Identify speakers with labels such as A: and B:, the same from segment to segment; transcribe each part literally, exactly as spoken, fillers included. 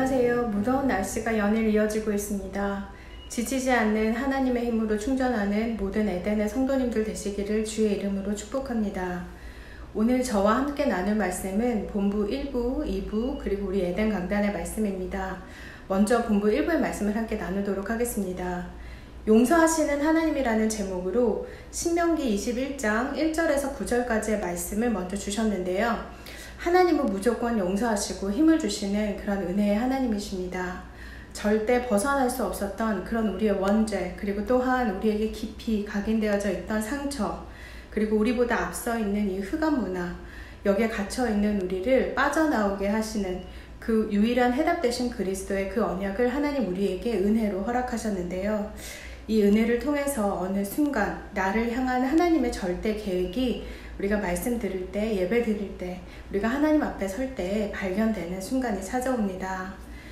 A: 안녕하세요. 무더운 날씨가 연일 이어지고 있습니다. 지치지 않는 하나님의 힘으로 충전하는 모든 에덴의 성도님들 되시기를 주의 이름으로 축복합니다. 오늘 저와 함께 나눌 말씀은 본부 일 부, 이 부, 그리고 우리 에덴 강단의 말씀입니다. 먼저 본부 일 부의 말씀을 함께 나누도록 하겠습니다. 용서하시는 하나님이라는 제목으로 신명기 이십일 장 일 절에서 구 절까지의 말씀을 먼저 주셨는데요. 하나님은 무조건 용서하시고 힘을 주시는 그런 은혜의 하나님이십니다. 절대 벗어날 수 없었던 그런 우리의 원죄, 그리고 또한 우리에게 깊이 각인되어져 있던 상처, 그리고 우리보다 앞서 있는 이 흑암 문화, 여기에 갇혀있는 우리를 빠져나오게 하시는 그 유일한 해답 되신 그리스도의 그 언약을 하나님 우리에게 은혜로 허락하셨는데요. 이 은혜를 통해서 어느 순간 나를 향한 하나님의 절대 계획이 우리가 말씀 들을 때, 예배 드릴 때, 우리가 하나님 앞에 설 때 발견되는 순간이 찾아옵니다.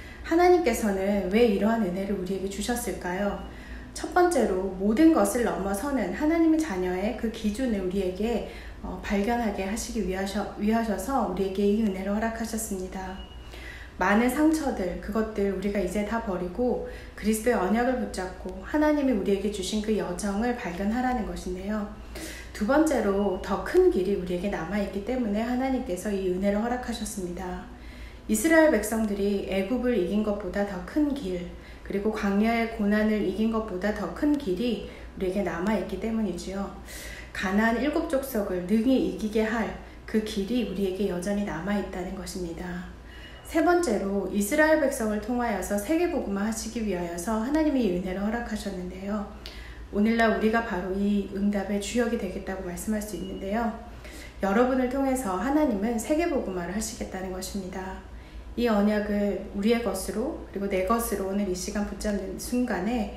A: 하나님께서는 왜 이러한 은혜를 우리에게 주셨을까요? 첫 번째로 모든 것을 넘어서는 하나님의 자녀의 그 기준을 우리에게 어, 발견하게 하시기 위하셔, 위하셔서 우리에게 이 은혜를 허락하셨습니다. 많은 상처들, 그것들 우리가 이제 다 버리고 그리스도의 언약을 붙잡고 하나님이 우리에게 주신 그 여정을 발견하라는 것인데요. 두 번째로 더 큰 길이 우리에게 남아있기 때문에 하나님께서 이 은혜를 허락하셨습니다. 이스라엘 백성들이 애굽을 이긴 것보다 더 큰 길, 그리고 광야의 고난을 이긴 것보다 더 큰 길이 우리에게 남아있기 때문이지요. 가나안 일곱 족속을 능히 이기게 할 그 길이 우리에게 여전히 남아있다는 것입니다. 세 번째로 이스라엘 백성을 통하여서 세계복음화 하시기 위하여서 하나님이 이 은혜를 허락하셨는데요. 오늘날 우리가 바로 이 응답의 주역이 되겠다고 말씀할 수 있는데요. 여러분을 통해서 하나님은 세계복음화를 하시겠다는 것입니다. 이 언약을 우리의 것으로 그리고 내 것으로 오늘 이 시간 붙잡는 순간에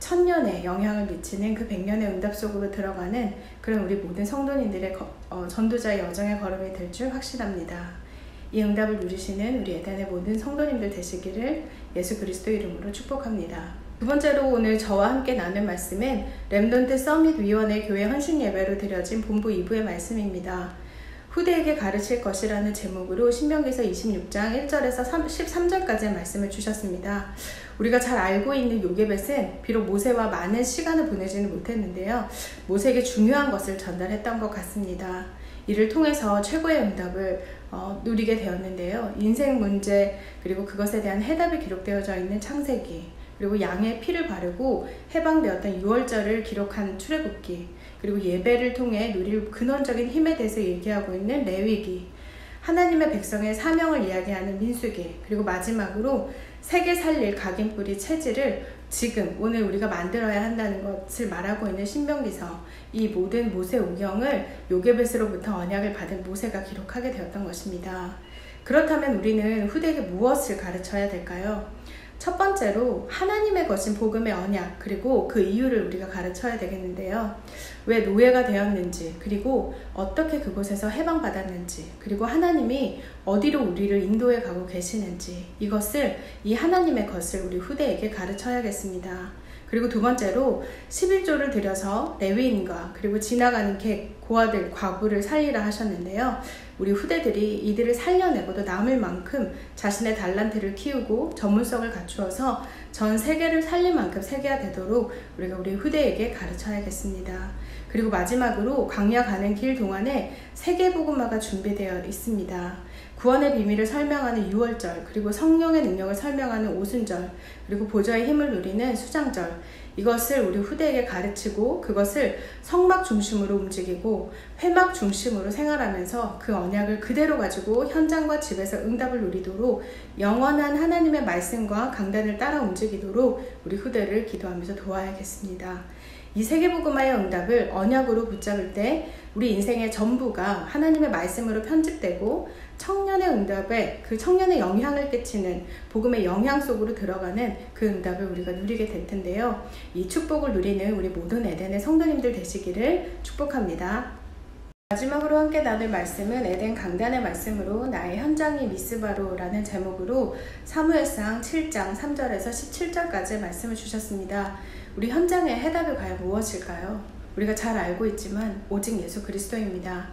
A: 천년의 영향을 미치는 그 백년의 응답 속으로 들어가는 그런 우리 모든 성도님들의 거, 어, 전도자의 여정의 걸음이 될 줄 확신합니다. 이 응답을 누리시는 우리 에덴의 모든 성도님들 되시기를 예수 그리스도 이름으로 축복합니다. 두 번째로 오늘 저와 함께 나눌 말씀은 렘넌트 서밋 위원회 교회 헌신 예배로 드려진 본부 이 부의 말씀입니다. 후대에게 가르칠 것이라는 제목으로 신명기서 이십육 장 일 절에서 십삼 절까지의 말씀을 주셨습니다. 우리가 잘 알고 있는 요게벳은 비록 모세와 많은 시간을 보내지는 못했는데요. 모세에게 중요한 것을 전달했던 것 같습니다. 이를 통해서 최고의 응답을 어, 누리게 되었는데요. 인생 문제 그리고 그것에 대한 해답이 기록되어져 있는 창세기, 그리고 양의 피를 바르고 해방되었던 유월절을 기록한 출애굽기, 그리고 예배를 통해 누릴 근원적인 힘에 대해서 얘기하고 있는 레위기, 하나님의 백성의 사명을 이야기하는 민수기, 그리고 마지막으로 세계 살릴 각인뿌리 체질을 지금 오늘 우리가 만들어야 한다는 것을 말하고 있는 신명기서, 이 모든 모세 오경을 요게벳으로부터 언약을 받은 모세가 기록하게 되었던 것입니다. 그렇다면 우리는 후대에게 무엇을 가르쳐야 될까요? 첫 번째로 하나님의 것인 복음의 언약, 그리고 그 이유를 우리가 가르쳐야 되겠는데요. 왜 노예가 되었는지, 그리고 어떻게 그곳에서 해방받았는지, 그리고 하나님이 어디로 우리를 인도해 가고 계시는지, 이것을 이 하나님의 것을 우리 후대에게 가르쳐야겠습니다. 그리고 두 번째로 십일 조를 들여서 레위인과 그리고 지나가는 객, 고아들, 과부를 살리라 하셨는데요. 우리 후대들이 이들을 살려내고도 남을 만큼 자신의 달란트를 키우고 전문성을 갖추어서 전 세계를 살릴 만큼 세계화되도록 우리가 우리 후대에게 가르쳐야겠습니다. 그리고 마지막으로 광야 가는 길 동안에 세계복음화가 준비되어 있습니다. 구원의 비밀을 설명하는 유월절, 그리고 성령의 능력을 설명하는 오순절, 그리고 보좌의 힘을 누리는 수장절, 이것을 우리 후대에게 가르치고 그것을 성막 중심으로 움직이고 회막 중심으로 생활하면서 그 언약을 그대로 가지고 현장과 집에서 응답을 누리도록 영원한 하나님의 말씀과 강단을 따라 움직이도록 우리 후대를 기도하면서 도와야겠습니다. 이 세계복음화의 응답을 언약으로 붙잡을 때 우리 인생의 전부가 하나님의 말씀으로 편집되고 청년의 응답에 그 청년의 영향을 끼치는 복음의 영향 속으로 들어가는 그 응답을 우리가 누리게 될 텐데요. 이 축복을 누리는 우리 모든 에덴의 성도님들 되시기를 축복합니다. 마지막으로 함께 나눌 말씀은 에덴 강단의 말씀으로 나의 현장이 미스바로라는 제목으로 사무엘상 칠 장 삼 절에서 십칠 절까지의 말씀을 주셨습니다. 우리 현장의 해답이 과연 무엇일까요? 우리가 잘 알고 있지만 오직 예수 그리스도입니다.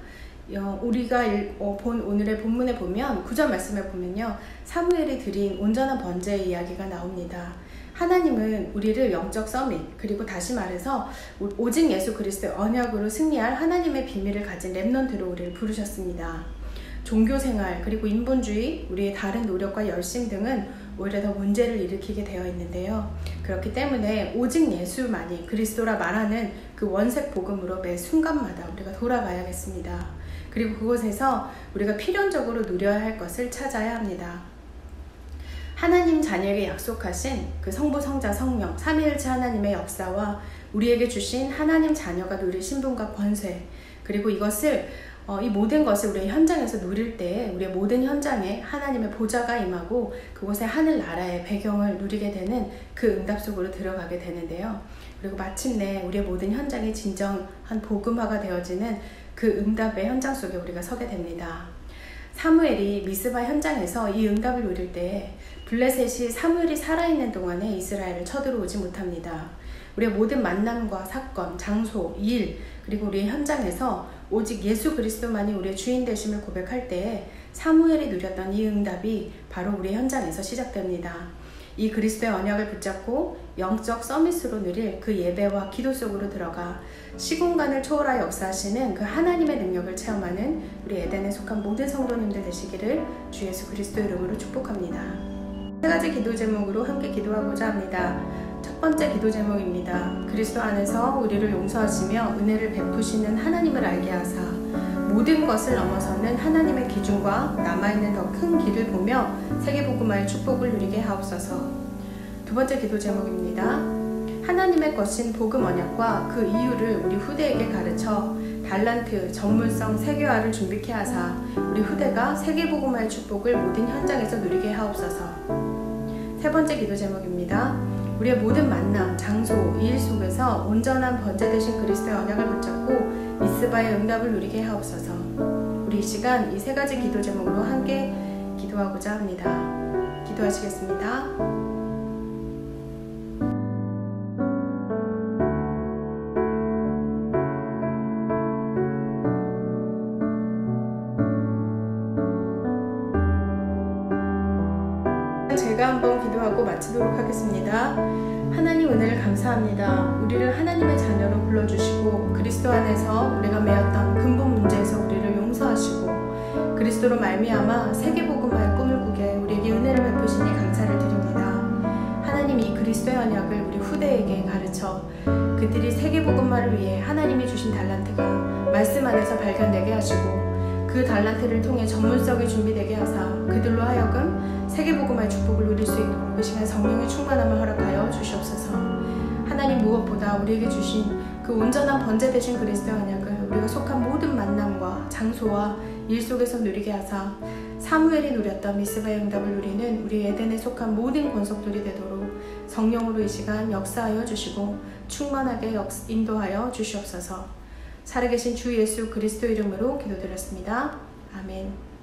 A: 우리가 본 오늘의 본문에 보면 구 절 말씀에 보면요, 사무엘이 드린 온전한 번제의 이야기가 나옵니다. 하나님은 우리를 영적 서밋, 그리고 다시 말해서 오직 예수 그리스도의 언약으로 승리할 하나님의 비밀을 가진 렘넌트로 우리를 부르셨습니다. 종교생활, 그리고 인본주의, 우리의 다른 노력과 열심 등은 오히려 더 문제를 일으키게 되어 있는데요. 그렇기 때문에 오직 예수만이 그리스도라 말하는 그 원색 복음으로 매 순간마다 우리가 돌아가야겠습니다. 그리고 그곳에서 우리가 필연적으로 누려야 할 것을 찾아야 합니다. 하나님 자녀에게 약속하신 그 성부, 성자, 성령, 삼위일체 하나님의 역사와 우리에게 주신 하나님 자녀가 누릴 신분과 권세, 그리고 이것을 어, 이 모든 것을 우리의 현장에서 누릴 때 우리의 모든 현장에 하나님의 보좌가 임하고 그곳에 하늘나라의 배경을 누리게 되는 그 응답 속으로 들어가게 되는데요. 그리고 마침내 우리의 모든 현장이 진정한 복음화가 되어지는 그 응답의 현장 속에 우리가 서게 됩니다. 사무엘이 미스바 현장에서 이 응답을 누릴 때 블레셋이 사무엘이 살아있는 동안에 이스라엘을 쳐들어오지 못합니다. 우리의 모든 만남과 사건, 장소, 일, 그리고 우리의 현장에서 오직 예수 그리스도만이 우리의 주인 되심을 고백할 때에 사무엘이 누렸던 이 응답이 바로 우리의 현장에서 시작됩니다. 이 그리스도의 언약을 붙잡고 영적 서밋으로 누릴 그 예배와 기도 속으로 들어가 시공간을 초월하여 역사하시는 그 하나님의 능력을 체험하는 우리 에덴에 속한 모든 성도님들 되시기를 주 예수 그리스도 이름으로 축복합니다. 세 가지 기도 제목으로 함께 기도하고자 합니다. 첫 번째 기도 제목입니다. 그리스도 안에서 우리를 용서하시며 은혜를 베푸시는 하나님을 알게 하사 모든 것을 넘어서는 하나님의 기준과 남아있는 더 큰 길을 보며 세계복음화의 축복을 누리게 하옵소서. 두 번째 기도 제목입니다. 하나님의 것인 복음 언약과 그 이유를 우리 후대에게 가르쳐 달란트, 전문성, 세계화를 준비케 하사 우리 후대가 세계복음화의 축복을 모든 현장에서 누리게 하옵소서. 세 번째 기도 제목입니다. 우리의 모든 만남, 장소, 일 속에서 온전한 번제 되신 그리스도의 언약을 붙잡고 미스바의 응답을 누리게 하옵소서. 우리 이 시간 이 세 가지 기도 제목으로 함께 기도하고자 합니다. 기도하시겠습니다. 제가 한번 기도하고 마치도록 하겠습니다. 하나님 은혜를 감사합니다. 우리를 하나님의 자녀로 불러주시고 그리스도 안에서 우리가 매였던 근본 문제에서 우리를 용서하시고 그리스도로 말미암아 세계복음화의 꿈을 꾸게 우리에게 은혜를 베푸시니 감사를 드립니다. 하나님 이 그리스도의 언약을 우리 후대에게 가르쳐 그들이 세계복음화를 위해 하나님이 주신 달란트가 말씀 안에서 발견되게 하시고 그 달란트를 통해 전문성이 준비되게 하사 그들로 하여금 세계복음화의 축복을 누릴 수 있도록 그 시간 성령의 충만함을 허락하여 주시옵소서. 하나님 무엇보다 우리에게 주신 그 온전한 번제 되신 그리스도의 언약을 우리가 속한 모든 만남과 장소와 일 속에서 누리게 하사 사무엘이 누렸던 미스바의 응답을 누리는 우리 에덴에 속한 모든 권속들이 되도록 성령으로 이 시간 역사하여 주시고 충만하게 인도하여 주시옵소서. 살아계신 주 예수 그리스도 이름으로 기도드렸습니다. 아멘.